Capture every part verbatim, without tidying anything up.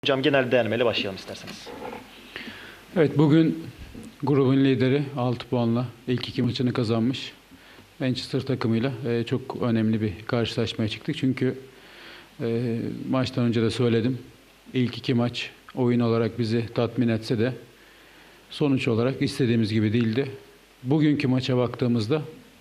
Hocam genel değerlemeyle başlayalım isterseniz. Evet, bugün grubun lideri altı puanla ilk iki maçını kazanmış Manchester takımıyla e, çok önemli bir karşılaşmaya çıktık. Çünkü e, maçtan önce de söyledim. İlk iki maç oyun olarak bizi tatmin etse de sonuç olarak istediğimiz gibi değildi. Bugünkü maça baktığımızda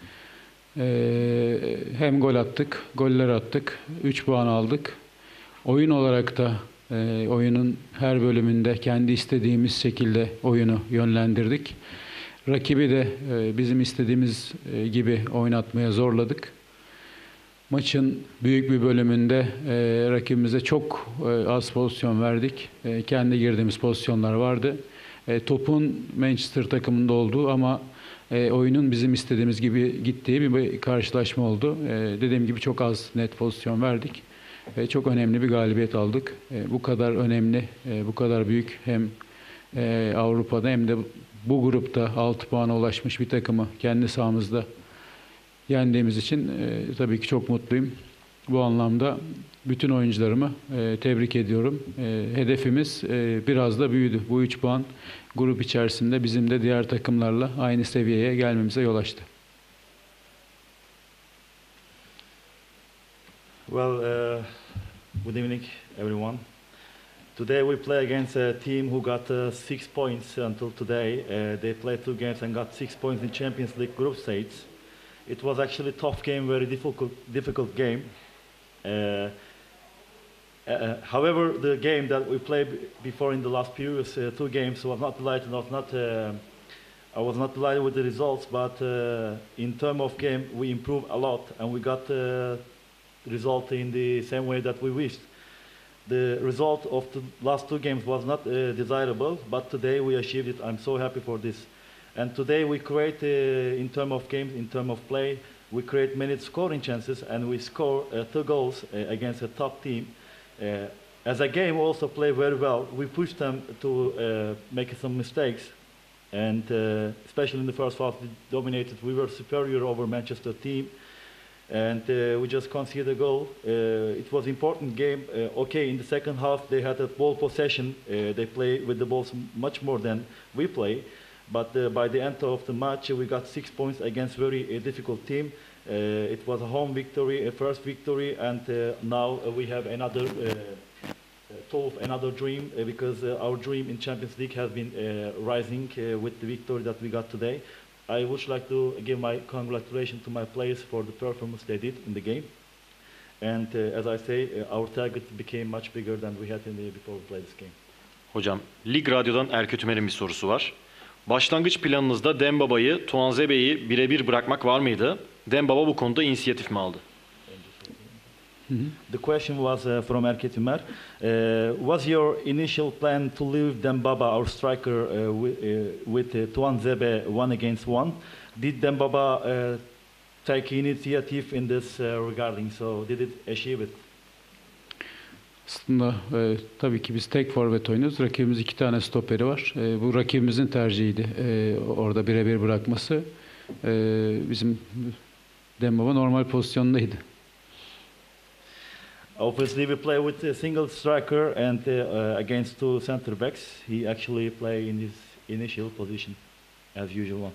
e, hem gol attık, goller attık, üç puan aldık. Oyun olarak da e, oyunun her bölümünde kendi istediğimiz şekilde oyunu yönlendirdik. Rakibi de e, bizim istediğimiz e, gibi oynatmaya zorladık. Maçın büyük bir bölümünde e, rakibimize çok e, az pozisyon verdik. E, kendi girdiğimiz pozisyonlar vardı. E, topun Manchester takımında olduğu ama e, oyunun bizim istediğimiz gibi gittiği bir karşılaşma oldu. E, dediğim gibi çok az net pozisyon verdik. E, çok önemli bir galibiyet aldık. E, bu kadar önemli, e, bu kadar büyük hem e, Avrupa'da hem de bu grupta altı puana ulaşmış bir takımı kendi sahamızda yendiğimiz için e, tabii ki çok mutluyum. Bu anlamda bütün oyuncularımı e, tebrik ediyorum. E, hedefimiz e, biraz da büyüdü. Bu üç puan grup içerisinde bizim de diğer takımlarla aynı seviyeye gelmemize yol açtı. Well, uh, good evening, everyone. Today we play against a team who got uh, six points until today. Uh, they played two games and got six points in Champions League group stage. It was actually a tough game, very difficult, difficult game. Uh, uh, however, the game that we played before in the last previous uh, two games was not delighted. Was not, uh, I was not delighted with the results, but uh, in terms of game, we improved a lot and we got uh, result in the same way that we wished. The result of the last two games was not uh, desirable, but today we achieved it. I'm so happy for this. And today we create, uh, in terms of games, in terms of play, we create many scoring chances and we score uh, two goals uh, against a top team. Uh, as a game, we also play very well. We push them to uh, make some mistakes, and uh, especially in the first half, we dominated. We were superior over Manchester team. And uh, we just conceded a goal. Uh, it was an important game. Uh, okay, in the second half, they had a ball possession. Uh, they play with the balls much more than we play. But uh, by the end of the match, we got six points against a very uh, difficult team. Uh, it was a home victory, a first victory, and uh, now uh, we have another uh, told another dream uh, because uh, our dream in Champions League has been uh, rising uh, with the victory that we got today. I would like to give my congratulations to my players for the performance they did in the game. And uh, as I say, uh, our target became much bigger than we had in the, before we played this game. Hocam, Lig Radyo'dan Erkut Ümer'in bir sorusu var. Başlangıç planınızda Dembaba'yı, Tuanzebe'yi birebir bırakmak var mıydı? Dembaba bu konuda inisiyatif mi aldı? The question was uh, from Erkut Ümer. Uh, was your initial plan to leave Dembaba, our striker, uh, with, uh, with uh, Tuanzebe one against one? Did Dembaba uh, take initiative in this uh, regarding? So did it achieve it? Aslında e, tabii ki biz tek forvet oynuyoruz. Rakibimiz iki tane stoperi var. E, bu rakibimizin tercihiydi. E, orada birebir bırakması. E, bizim Dembaba normal pozisyondaydı. Obviously, we play with a single striker and uh, uh, against two center backs. He actually play in his initial position as usual.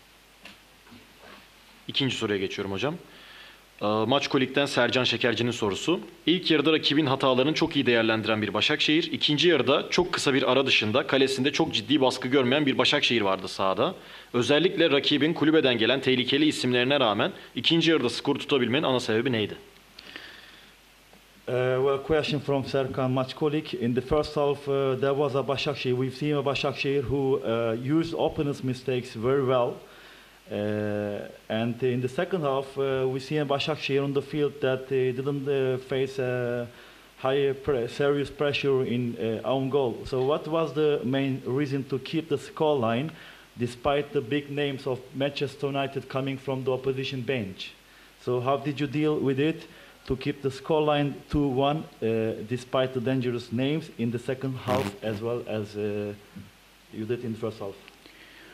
İkinci soruya geçiyorum hocam. Maçkolik'ten Sercan Şekerci'nin sorusu. İlk yarıda rakibin hatalarını çok iyi değerlendiren bir Başakşehir. İkinci yarıda çok kısa bir ara dışında kalesinde çok ciddi baskı görmeyen bir Başakşehir vardı sahada. Özellikle rakibin kulübeden gelen tehlikeli isimlerine rağmen ikinci yarıda skoru tutabilmenin ana sebebi neydi? Uh, well, question from Serkan Maçkolik. In the first half, uh, there was a Başakşehir. We've seen a Başakşehir who uh, used opponents' mistakes very well. Uh, and in the second half, uh, we see a Başakşehir on the field that uh, didn't uh, face a high, pre serious pressure in uh, own goal. So, what was the main reason to keep the scoreline, despite the big names of Manchester United coming from the opposition bench? So, how did you deal with it to keep the scoreline two one, uh, despite the dangerous names in the second half as well as uh, you did in the first half?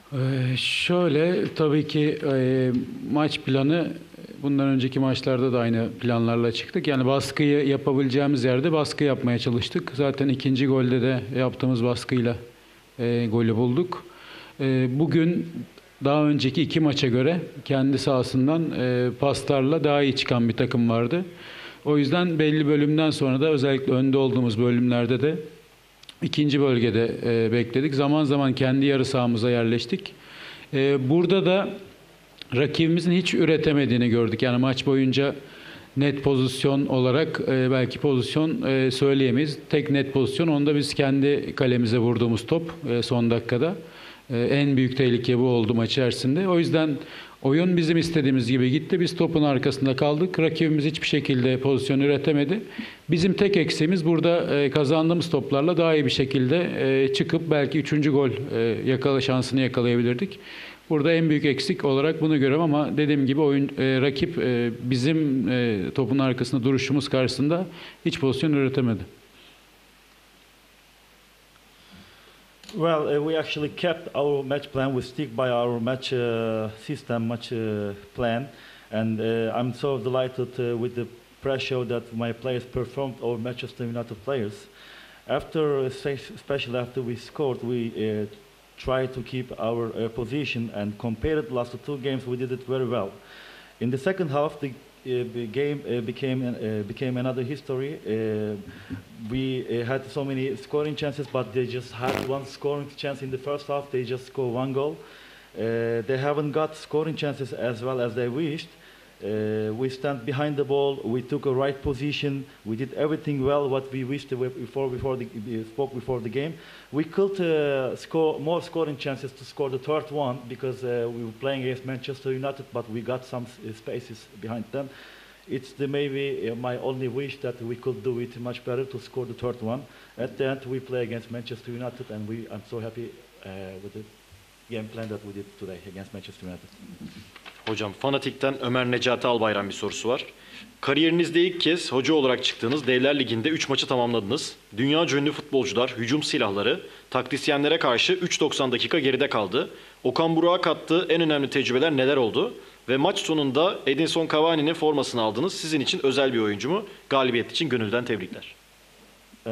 Ee, şöyle tabii ki e, maç planı bundan önceki maçlarda da aynı planlarla çıktık. Yani baskıyı yapabileceğimiz yerde baskı yapmaya çalıştık. Zaten ikinci golde de yaptığımız baskıyla e, golü bulduk. E, bugün daha önceki iki maça göre kendi sahasından e, paslarla daha iyi çıkan bir takım vardı. O yüzden belli bölümden sonra da özellikle önde olduğumuz bölümlerde de İkinci bölgede e, bekledik. Zaman zaman kendi yarı sahamıza yerleştik. E, burada da rakibimizin hiç üretemediğini gördük. Yani maç boyunca net pozisyon olarak e, belki pozisyon e, söyleyemeyiz. Tek net pozisyon onda biz kendi kalemize vurduğumuz top e, son dakikada. E, en büyük tehlike bu oldu maç içerisinde. O yüzden oyun bizim istediğimiz gibi gitti. Biz topun arkasında kaldık. Rakibimiz hiçbir şekilde pozisyon üretemedi. Bizim tek eksiğimiz burada e, kazandığımız toplarla daha iyi bir şekilde e, çıkıp belki üçüncü gol e, yakala şansını yakalayabilirdik. Burada en büyük eksik olarak bunu görüyorum ama dediğim gibi oyun e, rakip e, bizim e, topun arkasında duruşumuz karşısında hiç pozisyon üretemedi. Well, uh, we actually kept our match plan. We stick by our match uh, system, match uh, plan, and uh, I'm so delighted uh, with the pressure that my players performed over Manchester United players. After, especially after we scored, we uh, tried to keep our uh, position, and compared the last two games, we did it very well. In the second half, the uh, the game uh, became uh, became another history. Uh, we uh, had so many scoring chances, but they just had one scoring chance in the first half. They just scored one goal. Uh, they haven't got scoring chances as well as they wished. Uh, we stand behind the ball. We took a right position. We did everything well what we wished before before the spoke before the game. We could uh, score more scoring chances to score the third one because uh, we were playing against Manchester United, but we got some spaces behind them. It's the maybe uh, my only wish that we could do it much better to score the third one. At the end, we play against Manchester United, and we I'm so happy uh, with the game plan that we did today against Manchester United. Hocam Fanatik'ten Ömer Necati Albayrak bir sorusu var. Kariyerinizde ilk kez hoca olarak çıktığınız Devler Ligi'nde üç maçı tamamladınız. Dünya ünlü futbolcular, hücum silahları, taktisyenlere karşı üç doksan dakika geride kaldı. Okan Buruk'a kattığı en önemli tecrübeler neler oldu? Ve maç sonunda Edinson Cavani'nin formasını aldınız. Sizin için özel bir oyuncu mu? Galibiyet için gönülden tebrikler. Uh,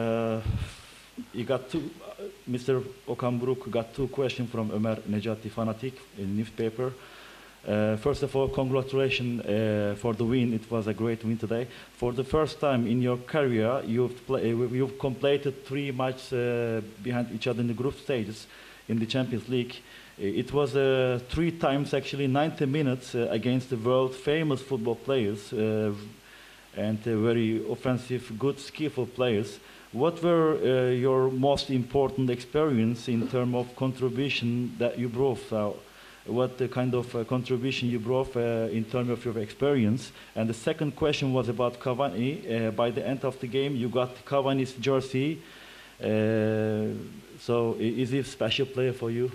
you got two, uh, mister Okan Buruk got two questions from Ömer Necati Fanatik in newspaper. Uh, first of all, congratulations uh, for the win. It was a great win today. For the first time in your career, you've, play, you've completed three matches uh, behind each other in the group stages in the Champions League. It was uh, three times, actually, ninety minutes uh, against the world famous football players uh, and uh, very offensive, good, skillful players. What were uh, your most important experience in terms of contribution that you brought? Uh, what the kind of uh, contribution you brought uh, in terms of your experience? And the second question was about Cavani. Uh, by the end of the game, you got Cavani's jersey. Uh, so is he a special player for you?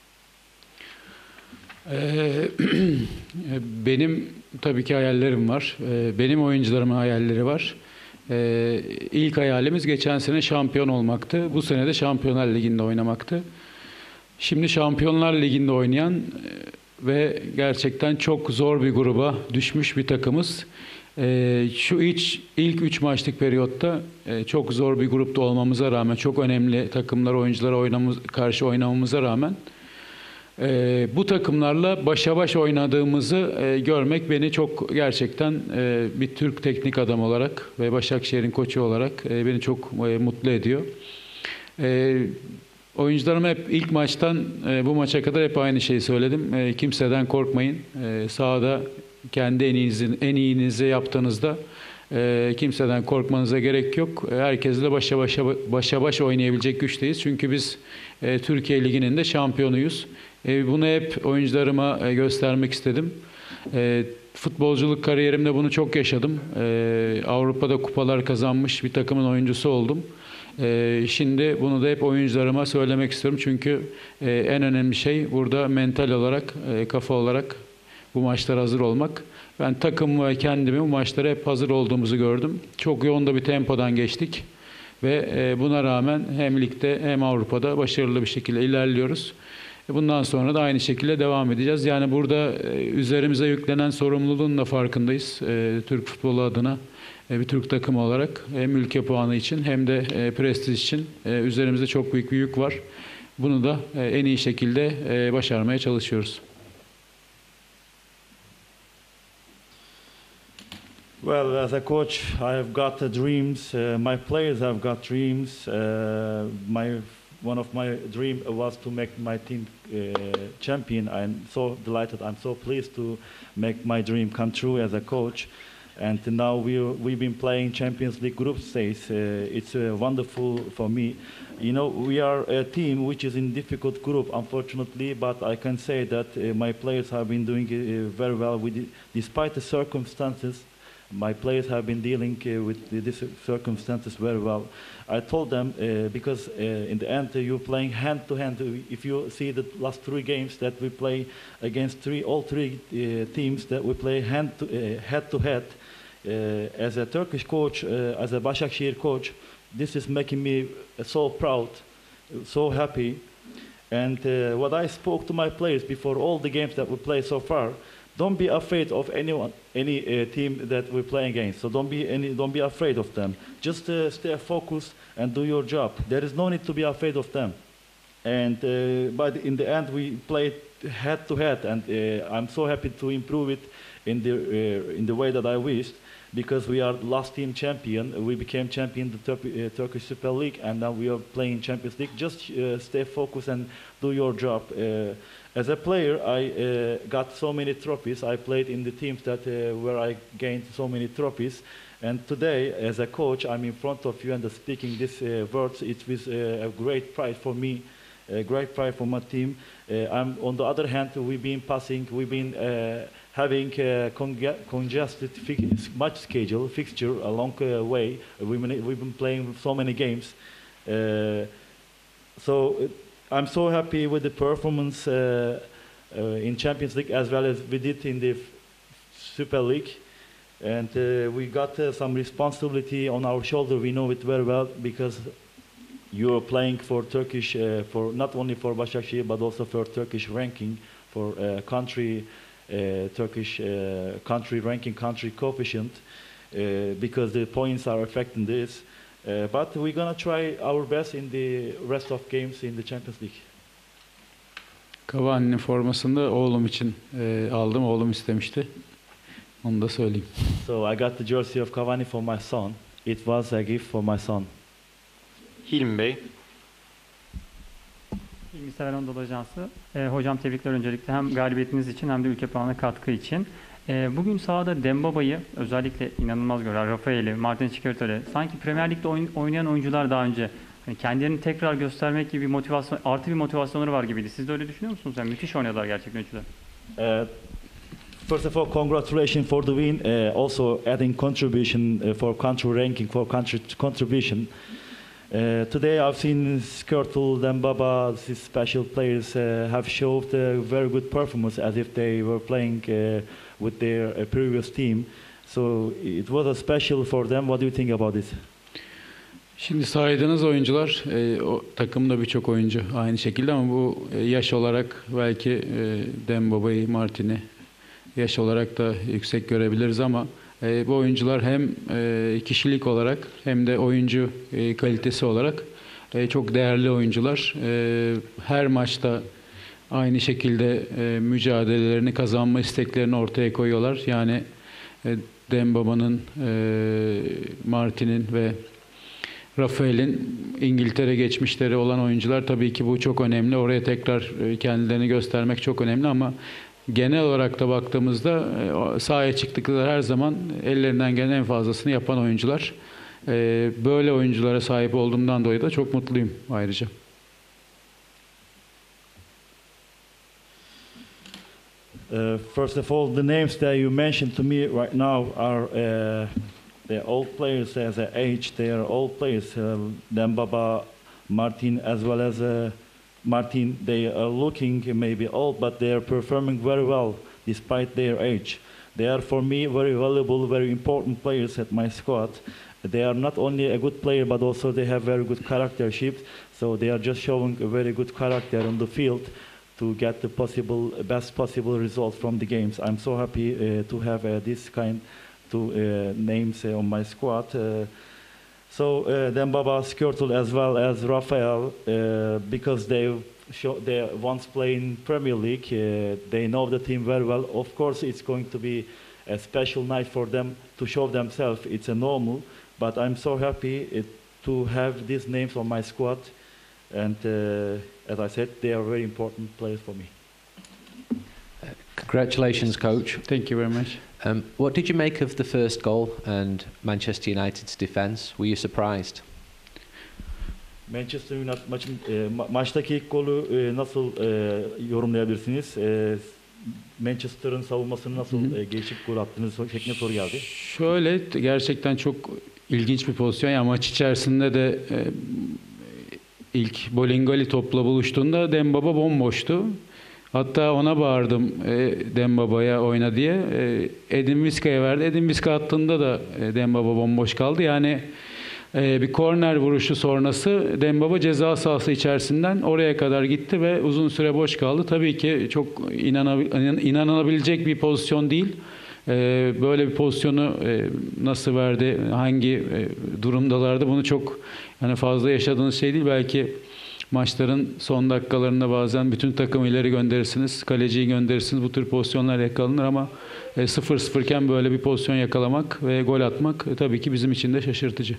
Ee, benim tabii ki hayallerim var. Ee, benim oyuncularımın hayalleri var. Ee, ilk hayalimiz geçen sene şampiyon olmaktı. Bu sene de Şampiyonlar Ligi'nde oynamaktı. Şimdi Şampiyonlar Ligi'nde oynayan e, ve gerçekten çok zor bir gruba düşmüş bir takımız. E, şu iç, ilk üç maçlık periyotta e, çok zor bir grupta olmamıza rağmen, çok önemli takımlar, oyunculara oynamız, karşı oynamamıza rağmen e, bu takımlarla başa baş oynadığımızı e, görmek beni çok gerçekten e, bir Türk teknik adam olarak ve Başakşehir'in koçu olarak e, beni çok e, mutlu ediyor. E, Oyuncularıma hep ilk maçtan e, bu maça kadar hep aynı şeyi söyledim. E, kimseden korkmayın. E, sahada kendi en iyinizi, en iyinizi yaptığınızda e, kimseden korkmanıza gerek yok. E, herkesle başa başa başa baş oynayabilecek güçteyiz. Çünkü biz e, Türkiye Ligi'nin de şampiyonuyuz. E, bunu hep oyuncularıma e, göstermek istedim. E, futbolculuk kariyerimde bunu çok yaşadım. E, Avrupa'da kupalar kazanmış bir takımın oyuncusu oldum. Ee, şimdi bunu da hep oyuncularıma söylemek istiyorum. Çünkü e, en önemli şey burada mental olarak, e, kafa olarak bu maçlara hazır olmak. Ben takım ve kendimi bu maçlara hep hazır olduğumuzu gördüm. Çok yoğun da bir tempodan geçtik. Ve e, buna rağmen hem ligde hem Avrupa'da başarılı bir şekilde ilerliyoruz. Bundan sonra da aynı şekilde devam edeceğiz. Yani burada e, üzerimize yüklenen sorumluluğun da farkındayız. E, Türk futbolu adına e, bir Türk takımı olarak hem ülke puanı için hem de e, prestij için e, üzerimizde çok büyük bir yük var. Bunu da e, en iyi şekilde e, başarmaya çalışıyoruz. Well, as a coach, I have got uh, dreams. Uh, my players have got dreams. Uh, my one of my dream was to make my team uh, champion. I'm so delighted. I'm so pleased to make my dream come true as a coach. And now we we've been playing Champions League group stage. Uh, it's uh, wonderful for me. You know, we are a team which is in difficult group, unfortunately. But I can say that uh, my players have been doing uh, very well with it, despite the circumstances. My players have been dealing uh, with these circumstances very well. I told them, uh, because uh, in the end uh, you're playing hand to hand. If you see the last three games that we play against three, all three uh, teams that we play hand to, uh, head to head. Uh, as a Turkish coach, uh, as a Başakşehir coach, this is making me so proud, so happy. And uh, what I spoke to my players before all the games that we play so far, don't be afraid of anyone, any uh, team that we play against. So don't be any, don't be afraid of them. Just uh, stay focused and do your job. There is no need to be afraid of them. And uh, but in the end, we played head to head, and uh, I'm so happy to improve it in the uh, in the way that I wished. Because we are last team champion, we became champion the Tur uh, Turkish Super League, and now we are playing Champions League. Just uh, stay focused and do your job. Uh, as a player, I uh, got so many trophies. I played in the teams that uh, where I gained so many trophies. And today, as a coach, I'm in front of you and speaking these uh, words. It was uh, a great pride for me, a great pride for my team. Uh, I'm, on the other hand, we've been passing, we've been uh, having a conge congested match schedule, fixture a long uh, way. We've been, we've been playing so many games. Uh, so uh, I'm so happy with the performance uh, uh, in Champions League as well as we did in the Super League. And uh, we got uh, some responsibility on our shoulder. We know it very well because you're playing for Turkish, uh, for not only for Başakşehir but also for Turkish ranking, for uh, country. Uh, Turkish uh, country ranking, country coefficient, uh, because the points are affecting this. Uh, but we're gonna try our best in the rest of games in the Champions League. Cavani'nin formasını da oğlum için e, aldım. Oğlum istemişti. Onu da söyleyeyim. So I got the jersey of Cavani for my son. It was a gift for my son. Hilmi Bey. İlmi Sever Anadolu Ajansı. E, hocam tebrikler öncelikle hem galibiyetiniz için hem de ülke puanına katkı için. E, bugün sahada Dembaba'yı özellikle inanılmaz gören Rafael'i, Martin Şikirtel'i sanki Premier Lig'de oyun, oynayan oyuncular daha önce hani kendilerini tekrar göstermek gibi bir motivasyon, artı bir motivasyonları var gibiydi. Siz de öyle düşünüyor musunuz? Yani müthiş oynadılar gerçekten üçü de. Uh, First of all, congratulations for the win. Uh, also adding contribution uh, for country ranking, for country contribution. Uh, today I've seen Skirtle, Dembaba, these special players uh, have showed a very good performance as if they were playing uh, with their uh, previous team. So it was a special for them. What do you think about this? Şimdi saydığınız oyuncular, e, o takımda birçok oyuncu aynı şekilde ama bu e, yaş olarak belki e, Dembaba'yı, Martin'i yaş olarak da yüksek görebiliriz ama e, bu oyuncular hem e, kişilik olarak hem de oyuncu e, kalitesi olarak e, çok değerli oyuncular. E, her maçta aynı şekilde e, mücadelelerini, kazanma isteklerini ortaya koyuyorlar. Yani e, Dembaba'nın, e, Martin'in ve Rafael'in İngiltere geçmişleri olan oyuncular, tabii ki bu çok önemli. Oraya tekrar kendilerini göstermek çok önemli ama genel olarak da baktığımızda sahaya çıktıkları her zaman ellerinden gelen en fazlasını yapan oyuncular. Böyle oyunculara sahip olduğumdan dolayı da çok mutluyum ayrıca. Uh, first of all, the names that you mentioned to me right now are uh, the old players as a age. They are old players. Uh, Dembaba, Martin, as well as uh, Martin. They are looking maybe old, but they are performing very well despite their age. They are for me very valuable, very important players at my squad. They are not only a good player, but also they have very good charactership. So they are just showing a very good character on the field. to get the possible best possible result from the games. I'm so happy uh, to have uh, this kind to uh, names uh, on my squad. Uh, so uh, Dembaba, Skirtle, as well as Rafael, uh, because they show, they once play in Premier League, uh, they know the team very well. Of course, it's going to be a special night for them to show themselves. It's a normal, but I'm so happy it, to have these names on my squad. And uh, as I said, they are very important players for me. Congratulations, coach. Thank you very much. Um, what did you make of the first goal and Manchester United's defence? Were you surprised? Manchester United maçın e, ma- maçtaki ilk golü e, nasıl e, yorumlayabilirsiniz? E, Manchester'ın savunmasını nasıl Hı hı. e, geçip gol attığınız şeklinde soru geldi. Şöyle gerçekten çok ilginç bir pozisyon. Yani maç içerisinde de e, ilk Bolingoli topla buluştuğunda Dembaba bomboştu. Hatta ona bağırdım e, Dembaba'ya oyna diye. E, Edin Vizca'ya verdi. Edin Vizca attığında da e, Dembaba bomboş kaldı. Yani e, bir korner vuruşu sonrası Dembaba ceza sahası içerisinden oraya kadar gitti ve uzun süre boş kaldı. Tabii ki çok inanabil- inanılabilecek bir pozisyon değil. E, böyle bir pozisyonu e, nasıl verdi, hangi e, durumdalardı bunu çok yani fazla yaşadığınız şey değil. Belki maçların son dakikalarında bazen bütün takımı ileri gönderirsiniz, kaleciyi gönderirsiniz, bu tür pozisyonlar yakalanır ama e, sıfır sıfırken böyle bir pozisyon yakalamak ve gol atmak e, tabii ki bizim için de şaşırtıcı.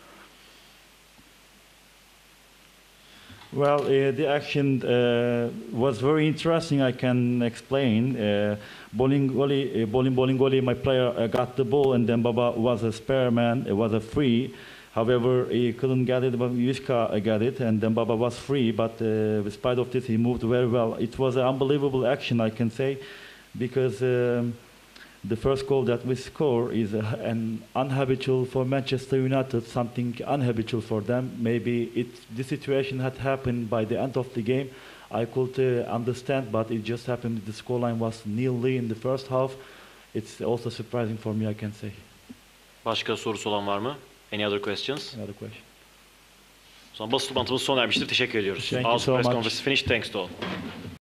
Well, uh, the action uh, was very interesting. I can explain. Uh, Bolingoli, uh, Boling Bolingoli, my player uh, got the ball, and then Baba was a spare man. It was a free. However, he couldn't get it, but Vizca got it, and then Baba was free. But uh, despite of this, he moved very well. It was an unbelievable action, I can say, because um, the first goal that we score is uh, an unhabitual for Manchester United, something unhabitual for them. Maybe it, the situation had happened by the end of the game. I could uh, understand, but it just happened. The scoreline was nil-nil in the first half. It's also surprising for me, I can say. Başka sorusu olan var mı? Any other questions? Another question. O zaman basın toplantımız sona ermiştir. Teşekkür ediyoruz. Thank you Our so press much. conference is finished. Thanks to all.